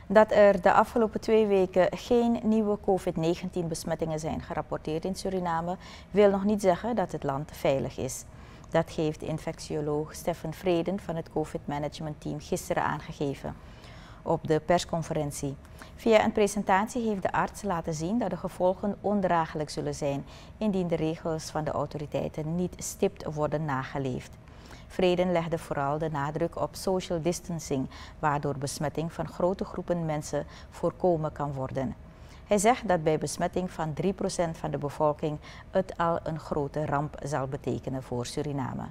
Dat er de afgelopen 2 weken geen nieuwe COVID-19-besmettingen zijn gerapporteerd in Suriname, wil nog niet zeggen dat het land veilig is. Dat geeft infectioloog Stefan Vreden van het COVID-management-team gisteren aangegeven op de persconferentie. Via een presentatie heeft de arts laten zien dat de gevolgen ondraaglijk zullen zijn indien de regels van de autoriteiten niet stipt worden nageleefd. Vreden legde vooral de nadruk op social distancing, waardoor besmetting van grote groepen mensen voorkomen kan worden. Hij zegt dat bij besmetting van 3% van de bevolking het al een grote ramp zal betekenen voor Suriname.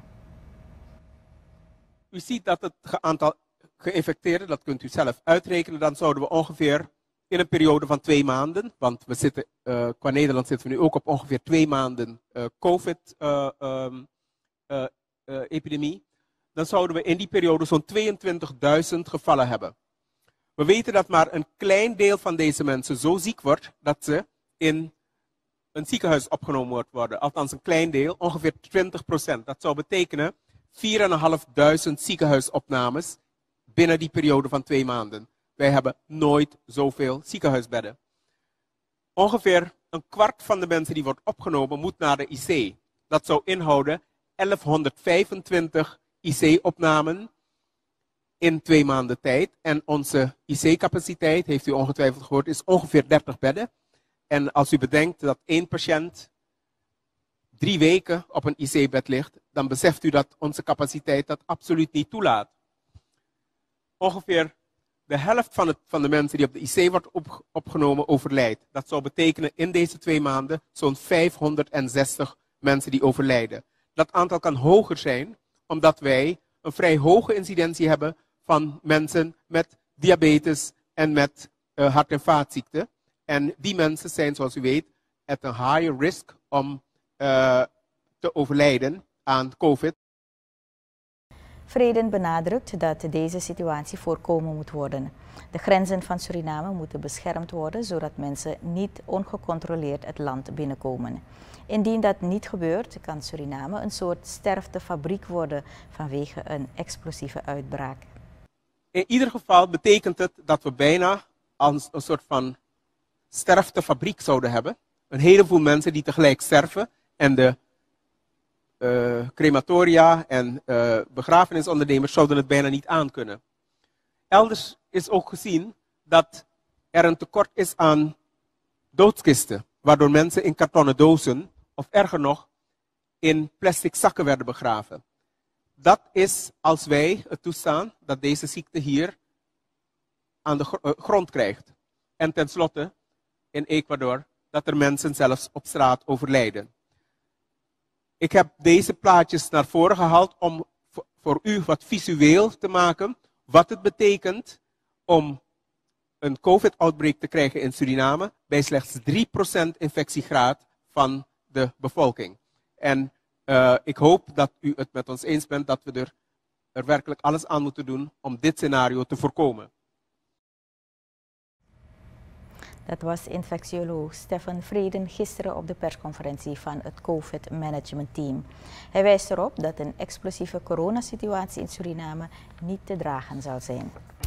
U ziet dat het aantal geïnfecteerden, dat kunt u zelf uitrekenen, dan zouden we ongeveer in een periode van 2 maanden, want we zitten, qua Nederland zitten we nu ook op ongeveer 2 maanden COVID-epidemie, dan zouden we in die periode zo'n 22.000 gevallen hebben. We weten dat maar een klein deel van deze mensen zo ziek wordt dat ze in een ziekenhuis opgenomen worden. Althans een klein deel, ongeveer 20%. Dat zou betekenen 4.500 ziekenhuisopnames binnen die periode van 2 maanden. Wij hebben nooit zoveel ziekenhuisbedden. Ongeveer een kwart van de mensen die wordt opgenomen moet naar de IC. Dat zou inhouden 1125 IC-opnamen in 2 maanden tijd. En onze IC-capaciteit, heeft u ongetwijfeld gehoord, is ongeveer 30 bedden. En als u bedenkt dat 1 patiënt 3 weken op een IC-bed ligt, dan beseft u dat onze capaciteit dat absoluut niet toelaat. Ongeveer de helft van de mensen die op de IC wordt opgenomen overlijdt. Dat zou betekenen in deze 2 maanden zo'n 560 mensen die overlijden. Dat aantal kan hoger zijn, omdat wij een vrij hoge incidentie hebben van mensen met diabetes en met hart- en vaatziekten. En die mensen zijn, zoals u weet, at een higher risk om te overlijden aan COVID. Vreden benadrukt dat deze situatie voorkomen moet worden. De grenzen van Suriname moeten beschermd worden, zodat mensen niet ongecontroleerd het land binnenkomen. Indien dat niet gebeurt, kan Suriname een soort sterftefabriek worden vanwege een explosieve uitbraak. In ieder geval betekent het dat we bijna als een soort van sterftefabriek zouden hebben. Een heleboel mensen die tegelijk sterven en de crematoria en begrafenisondernemers zouden het bijna niet aankunnen. Elders is ook gezien dat er een tekort is aan doodskisten, waardoor mensen in kartonnen dozen of erger nog in plastic zakken werden begraven. Dat is als wij het toestaan dat deze ziekte hier aan de grond krijgt. En tenslotte in Ecuador dat er mensen zelfs op straat overlijden. Ik heb deze plaatjes naar voren gehaald om voor u wat visueel te maken wat het betekent om een COVID-outbreak te krijgen in Suriname bij slechts 3% infectiegraad van de bevolking. En ik hoop dat u het met ons eens bent dat we er werkelijk alles aan moeten doen om dit scenario te voorkomen. Dat was infectioloog Stefan Vreden gisteren op de persconferentie van het COVID-management-team. Hij wijst erop dat een explosieve coronasituatie in Suriname niet te dragen zal zijn.